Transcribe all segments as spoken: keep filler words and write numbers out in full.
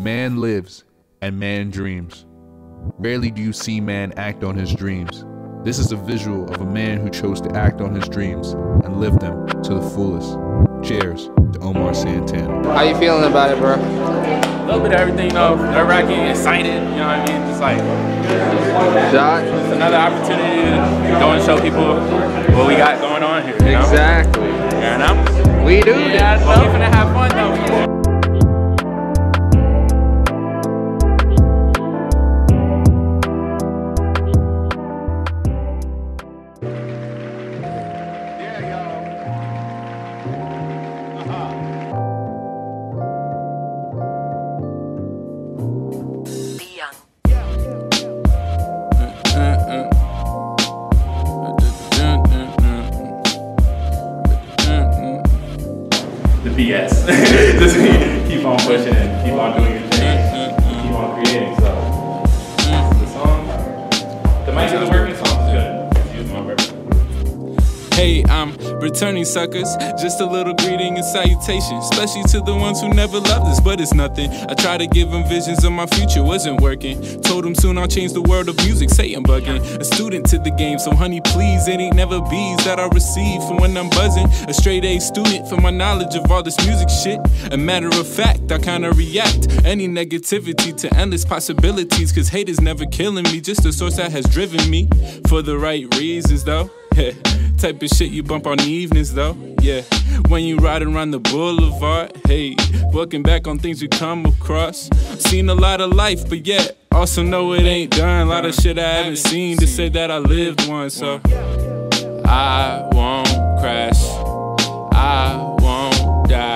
Man lives and man dreams. Rarely do you see man act on his dreams. This is a visual of a man who chose to act on his dreams and live them to the fullest. Cheers to Omar Santana. How you feeling about it, bro? A little bit of everything, you know, nerve-wracking, excited, you know what I mean? Just like, Shot. It's another opportunity to go and show people what we got going on here, you know? Exactly. You know? We do yeah, this. Well, we finna have fun though. The B S. Just keep on pushing and keep on doing your thing. Keep on creating. So the song, the mic is working. The song is good. Just use my verse. Hey, I'm returning suckers, just a little greeting and salutation, especially to the ones who never loved us, but it's nothing. I try to give them visions of my future, wasn't working. Told them soon I'll change the world of music, say I'm bugging. A student to the game, so honey please, it ain't never bees that I receive from when I'm buzzing. A straight A student for my knowledge of all this music shit. A matter of fact, I kinda react any negativity to endless possibilities, cause hate is never killing me, just the source that has driven me. For the right reasons though. Type of shit you bump on the evenings though, yeah. When you ride around the boulevard, hey, looking back on things we come across. Seen a lot of life, but yet also know it ain't done. A lot of shit I haven't seen to say that I lived one, so I won't crash, I won't die,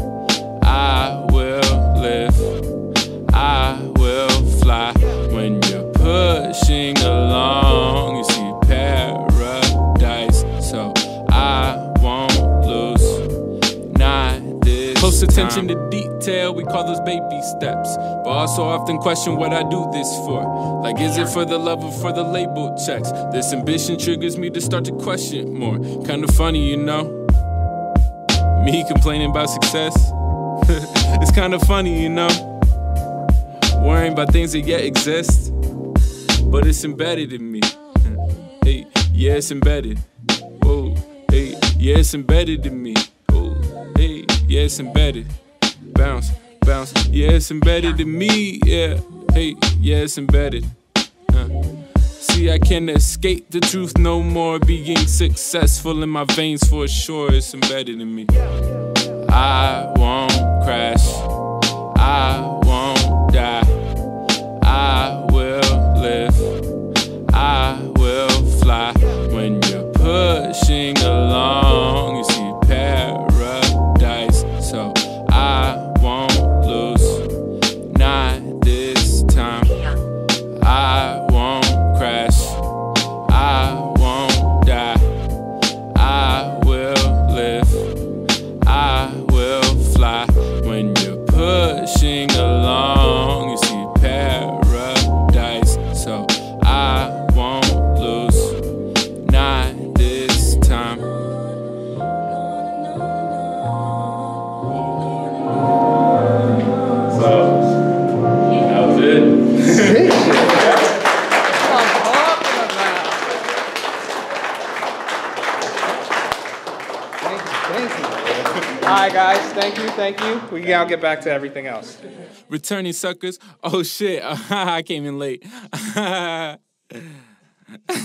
I will live, I will fly. When you're pushing along, you see paradise, so I won't lose, not this Close attention time. To detail, we call those baby steps, but also often question what I do this for. Like, is it for the love or for the label checks? This ambition triggers me to start to question more. Kinda funny, you know, me complaining about success. It's kinda funny, you know, worrying about things that yet exist, but it's embedded in me. Hey, yeah, it's embedded. Oh, hey, yeah, it's embedded in me. Oh, hey, yeah, it's embedded. Bounce, bounce, yeah, it's embedded in me. Yeah, hey, yeah, it's embedded. Uh. See, I can't escape the truth no more. Being successful in my veins for sure, it's embedded in me. I won't crash, I won't die, I will live, I will fly. When you're pushing along, you see paradise, so I won't lose, not this time. I won't crash, I won't die, I will live, I will fly. When you're pushing along, you see paradise, so I won't lose, not this time. So that was it. Alright guys, thank you, thank you. We can now get back to everything else. Returning suckers, oh shit, I came in late.